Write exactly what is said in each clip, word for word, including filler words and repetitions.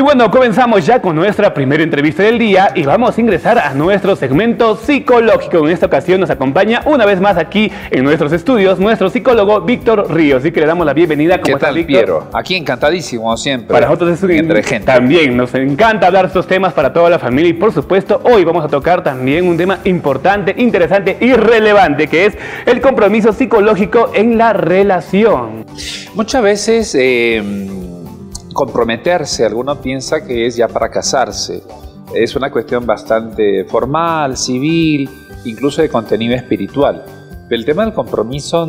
bueno, comenzamos ya con nuestra primera entrevista del día y vamos a ingresar a nuestro segmento psicológico. En esta ocasión nos acompaña una vez más aquí en nuestros estudios nuestro psicólogo Víctor Ríos. Así que le damos la bienvenida. ¿Cómo está, Víctor? Piero? Aquí encantadísimo siempre. Para nosotros es un, entre gente. También nos encanta hablar de estos temas para toda la familia y por supuesto hoy vamos a tocar también un tema importante, interesante y relevante, que es el compromiso psicológico en la relación. Muchas veces eh, comprometerse, alguno piensa que es ya para casarse. Es una cuestión bastante formal, civil, incluso de contenido espiritual. Pero el tema del compromiso,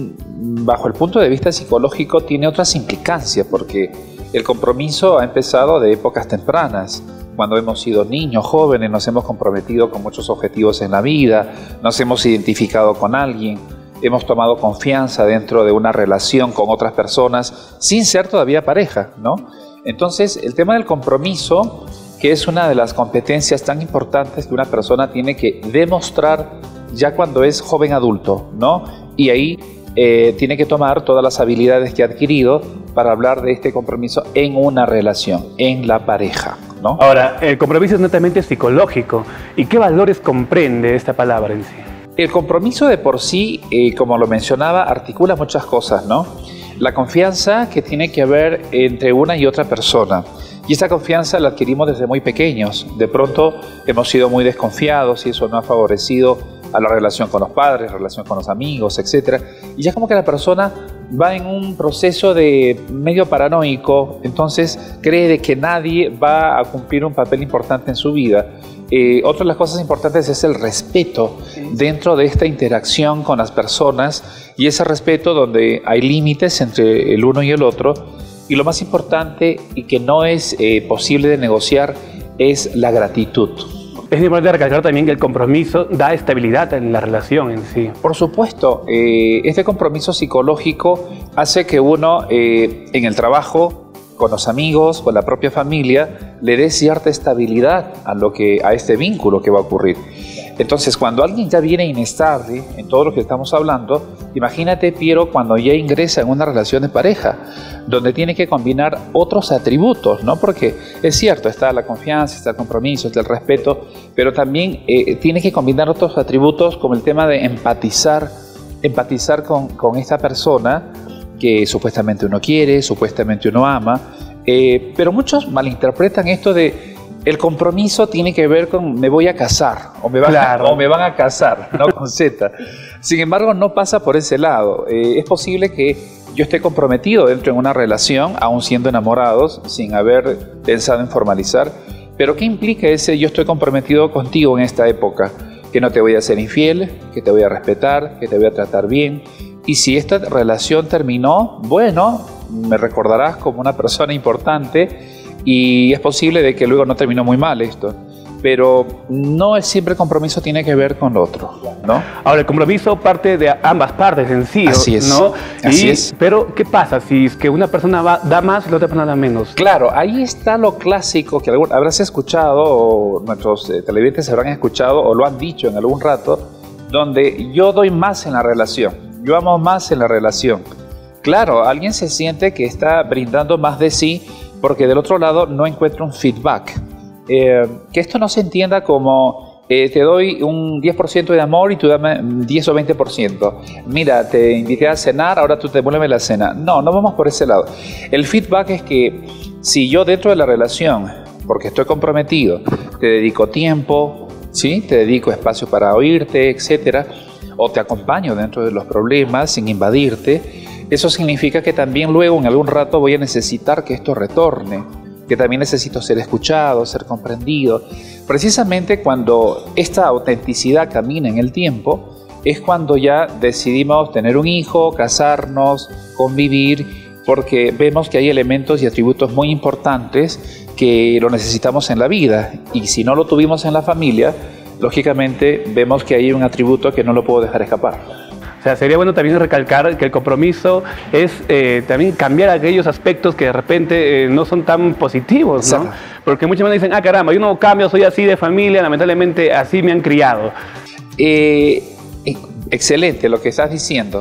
bajo el punto de vista psicológico, tiene otras implicancias, porque el compromiso ha empezado de épocas tempranas. Cuando hemos sido niños, jóvenes, nos hemos comprometido con muchos objetivos en la vida, nos hemos identificado con alguien, hemos tomado confianza dentro de una relación con otras personas sin ser todavía pareja, ¿no? Entonces, el tema del compromiso, que es una de las competencias tan importantes que una persona tiene que demostrar ya cuando es joven adulto, ¿no? Y ahí eh, tiene que tomar todas las habilidades que ha adquirido para hablar de este compromiso en una relación, en la pareja, ¿no? Ahora, el compromiso es netamente psicológico. ¿Y qué valores comprende esta palabra en sí? El compromiso de por sí, eh, como lo mencionaba, articula muchas cosas, ¿no? La confianza que tiene que haber entre una y otra persona. Y esta confianza la adquirimos desde muy pequeños. De pronto hemos sido muy desconfiados y eso no ha favorecido a la relación con los padres, relación con los amigos, etcétera. Y ya como que la persona va en un proceso de medio paranoico, entonces cree de que nadie va a cumplir un papel importante en su vida. Eh, otra de las cosas importantes es el respeto dentro de esta interacción con las personas, y ese respeto donde hay límites entre el uno y el otro, y lo más importante y que no es eh, posible de negociar es la gratitud. Es importante recalcar también que el compromiso da estabilidad en la relación en sí. Por supuesto, eh, este compromiso psicológico hace que uno eh, en el trabajo, con los amigos, con la propia familia, le dé cierta estabilidad a, lo que, a este vínculo que va a ocurrir. Entonces, cuando alguien ya viene inestable en todo lo que estamos hablando, imagínate, Piero, cuando ya ingresa en una relación de pareja, donde tiene que combinar otros atributos, ¿no? Porque es cierto, está la confianza, está el compromiso, está el respeto, pero también eh, tiene que combinar otros atributos como el tema de empatizar, empatizar con, con esta persona que supuestamente uno quiere, supuestamente uno ama, eh, pero muchos malinterpretan esto de el compromiso tiene que ver con me voy a casar o me van, claro. a, o me van a casar, ¿no? Con Z. Sin embargo, no pasa por ese lado. Eh, es posible que yo esté comprometido dentro de una relación, aún siendo enamorados, sin haber pensado en formalizar, pero ¿qué implica ese yo estoy comprometido contigo en esta época? Que no te voy a ser infiel, que te voy a respetar, que te voy a tratar bien. Y si esta relación terminó, bueno, me recordarás como una persona importante y es posible de que luego no terminó muy mal esto. Pero no es siempre el compromiso tiene que ver con lo otro, ¿no? Ahora, el compromiso parte de ambas partes en sí, Así es, ¿no? así y, es. Pero, ¿qué pasa si es que una persona va, da más y la otra persona da menos? Claro, ahí está lo clásico que algún, habrás escuchado, o nuestros eh, televidentes habrán escuchado, o lo han dicho en algún rato, donde yo doy más en la relación, yo amo más en la relación. Claro, alguien se siente que está brindando más de sí porque del otro lado no encuentra un feedback. Eh, que esto no se entienda como eh, te doy un diez por ciento de amor y tú dame diez o veinte por ciento. Mira, te invité a cenar, ahora tú te devuelves la cena. No, no vamos por ese lado. El feedback es que si yo dentro de la relación, porque estoy comprometido, te dedico tiempo, ¿sí? Te dedico espacio para oírte, etcétera, o te acompaño dentro de los problemas sin invadirte, eso significa que también luego en algún rato voy a necesitar que esto retorne, que también necesito ser escuchado, ser comprendido. Precisamente cuando esta autenticidad camina en el tiempo, es cuando ya decidimos tener un hijo, casarnos, convivir, porque vemos que hay elementos y atributos muy importantes que lo necesitamos en la vida. Y si no lo tuvimos en la familia, lógicamente vemos que hay un atributo que no lo puedo dejar escapar. O sea, sería bueno también recalcar que el compromiso es eh, también cambiar aquellos aspectos que de repente eh, no son tan positivos, ¿no? Porque muchas veces dicen, ah, caramba, yo no cambio, soy así de familia, lamentablemente así me han criado. Eh, excelente lo que estás diciendo.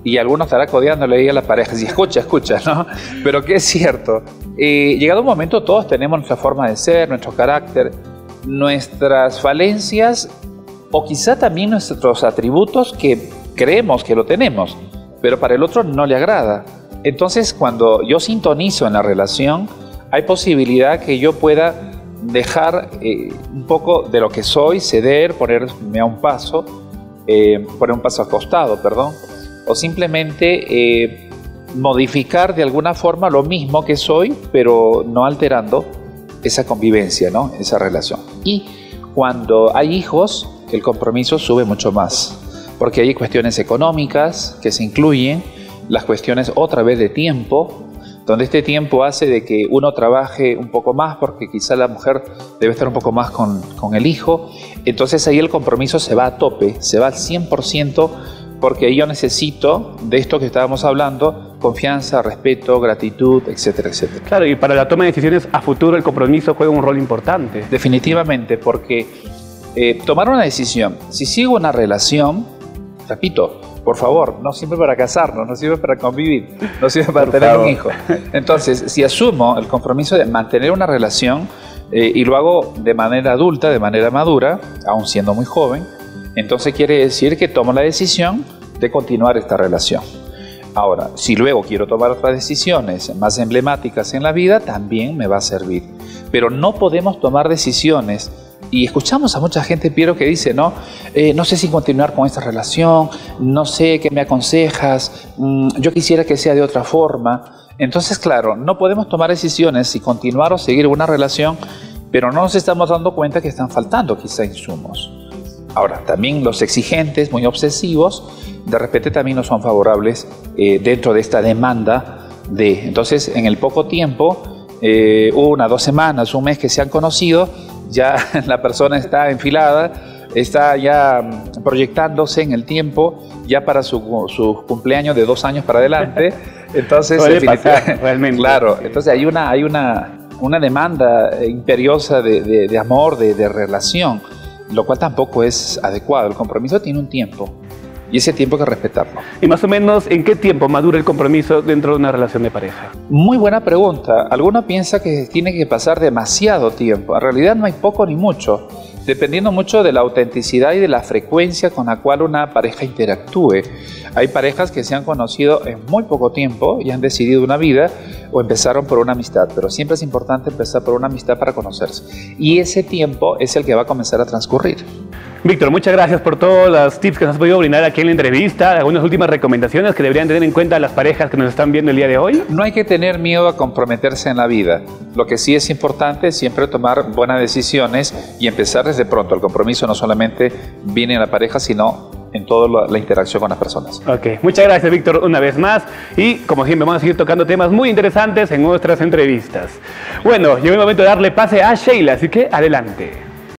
y algunos estarán codeándole ahí a la pareja, si escucha, escucha, ¿no? Pero que es cierto, eh, llegado un momento todos tenemos nuestra forma de ser, nuestro carácter, nuestras falencias o quizá también nuestros atributos que creemos que lo tenemos, pero para el otro no le agrada. Entonces, cuando yo sintonizo en la relación, hay posibilidad que yo pueda dejar eh, un poco de lo que soy, ceder, ponerme a un paso, eh, poner un paso al costado, perdón, o simplemente eh, modificar de alguna forma lo mismo que soy, pero no alterando esa convivencia, ¿no? Esa relación. Y cuando hay hijos, el compromiso sube mucho más, porque hay cuestiones económicas que se incluyen, las cuestiones otra vez de tiempo, donde este tiempo hace de que uno trabaje un poco más, porque quizá la mujer debe estar un poco más con, con el hijo. Entonces ahí el compromiso se va a tope, se va al cien por ciento, porque ahí yo necesito de esto que estábamos hablando, confianza, respeto, gratitud, etcétera, etcétera. Claro, y para la toma de decisiones a futuro el compromiso juega un rol importante. Definitivamente, porque eh, tomar una decisión, si sigo una relación, repito, por favor, no sirve para casarnos, no sirve para convivir, no sirve para por tener favor. un hijo. Entonces, si asumo el compromiso de mantener una relación eh, y lo hago de manera adulta, de manera madura, aún siendo muy joven, entonces quiere decir que tomo la decisión de continuar esta relación. Ahora, si luego quiero tomar otras decisiones más emblemáticas en la vida, también me va a servir. Pero no podemos tomar decisiones. Y escuchamos a mucha gente, Piero, que dice, no, eh, no sé si continuar con esta relación, no sé qué me aconsejas, mmm, yo quisiera que sea de otra forma. Entonces, claro, no podemos tomar decisiones si continuar o seguir una relación, pero no nos estamos dando cuenta que están faltando quizá insumos. Ahora, también los exigentes, muy obsesivos, de repente también no son favorables eh, dentro de esta demanda de... Entonces, en el poco tiempo, eh, una, dos semanas, un mes que se han conocido, ya la persona está enfilada, está ya proyectándose en el tiempo, ya para su, su cumpleaños de dos años para adelante. Entonces, pasar, realmente. Claro, entonces hay una, hay una, una demanda imperiosa de, de, de amor, de, de relación, lo cual tampoco es adecuado. El compromiso tiene un tiempo y ese tiempo hay que respetarlo. ¿Y más o menos en qué tiempo madura el compromiso dentro de una relación de pareja? Muy buena pregunta. Alguno piensa que tiene que pasar demasiado tiempo. En realidad no hay poco ni mucho, dependiendo mucho de la autenticidad y de la frecuencia con la cual una pareja interactúe. Hay parejas que se han conocido en muy poco tiempo y han decidido una vida o empezaron por una amistad, pero siempre es importante empezar por una amistad para conocerse. Y ese tiempo es el que va a comenzar a transcurrir. Víctor, muchas gracias por todos los tips que nos has podido brindar aquí en la entrevista, algunas últimas recomendaciones que deberían tener en cuenta las parejas que nos están viendo el día de hoy. No hay que tener miedo a comprometerse en la vida. Lo que sí es importante es siempre tomar buenas decisiones y empezar desde pronto. El compromiso no solamente viene en la pareja, sino en toda la interacción con las personas. Ok, muchas gracias, Víctor, una vez más. Y como siempre vamos a seguir tocando temas muy interesantes en nuestras entrevistas. Bueno, llegó el momento de darle pase a Sheila, así que adelante.